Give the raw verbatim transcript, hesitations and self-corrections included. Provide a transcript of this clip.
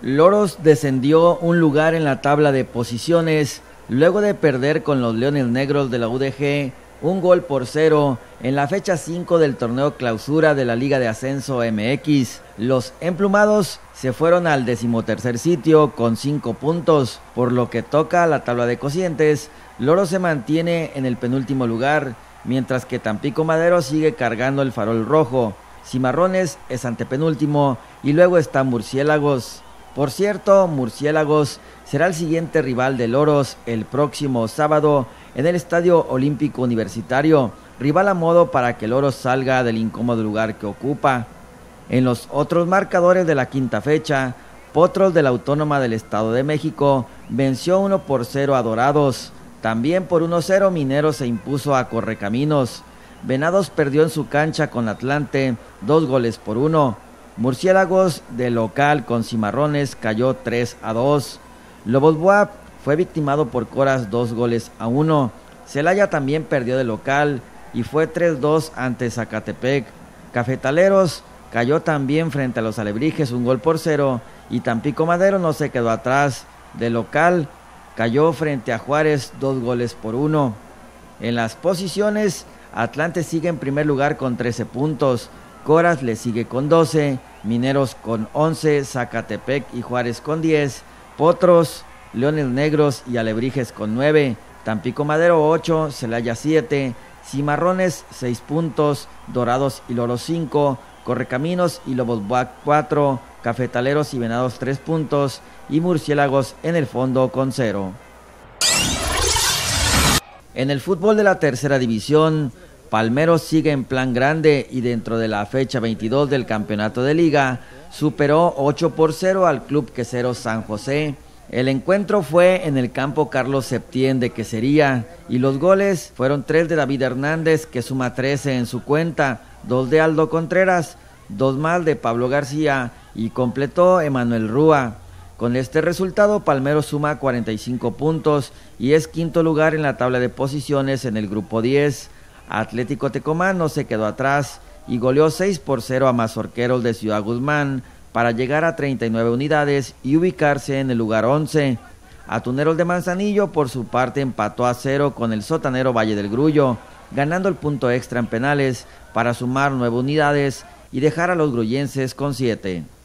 Loros descendió un lugar en la tabla de posiciones luego de perder con los Leones Negros de la U D G un gol por cero en la fecha cinco del torneo clausura de la Liga de Ascenso M X. Los emplumados se fueron al decimotercer sitio con cinco puntos, por lo que toca a la tabla de cocientes. Loros se mantiene en el penúltimo lugar, mientras que Tampico Madero sigue cargando el farol rojo. Cimarrones es antepenúltimo y luego está Murciélagos. Por cierto, Murciélagos será el siguiente rival de Loros el próximo sábado en el Estadio Olímpico Universitario, rival a modo para que Loros salga del incómodo lugar que ocupa. En los otros marcadores de la quinta fecha, Potros de la Autónoma del Estado de México venció uno por cero a Dorados. También por uno cero Mineros se impuso a Correcaminos. Venados perdió en su cancha con Atlante dos goles por uno. Murciélagos de local con Cimarrones cayó tres a dos. Lobos B U A P fue victimado por Coras dos goles a uno. Celaya también perdió de local y fue tres dos ante Zacatepec. Cafetaleros cayó también frente a los Alebrijes un gol por cero y Tampico Madero no se quedó atrás. De local cayó frente a Juárez dos goles por uno. En las posiciones, Atlante sigue en primer lugar con trece puntos. Coras le sigue con doce, Mineros con once, Zacatepec y Juárez con diez, Potros, Leones Negros y Alebrijes con nueve, Tampico Madero ocho, Celaya siete, Cimarrones seis puntos, Dorados y Loros cinco, Correcaminos y Lobos B U A P cuatro, Cafetaleros y Venados tres puntos y Murciélagos en el fondo con cero. En el fútbol de la tercera división, Palmeros sigue en plan grande y dentro de la fecha veintidós del campeonato de liga superó ocho por cero al club quesero San José. El encuentro fue en el campo Carlos Septién de Quesería y los goles fueron tres de David Hernández, que suma trece en su cuenta, dos de Aldo Contreras, dos más de Pablo García y completó Emanuel Rúa. Con este resultado, Palmeros suma cuarenta y cinco puntos y es quinto lugar en la tabla de posiciones en el grupo diez. Atlético Tecomán no se quedó atrás y goleó seis por cero a Mazorqueros de Ciudad Guzmán para llegar a treinta y nueve unidades y ubicarse en el lugar once. Atuneros de Manzanillo por su parte empató a cero con el sotanero Valle del Grullo, ganando el punto extra en penales para sumar nueve unidades y dejar a los grullenses con siete.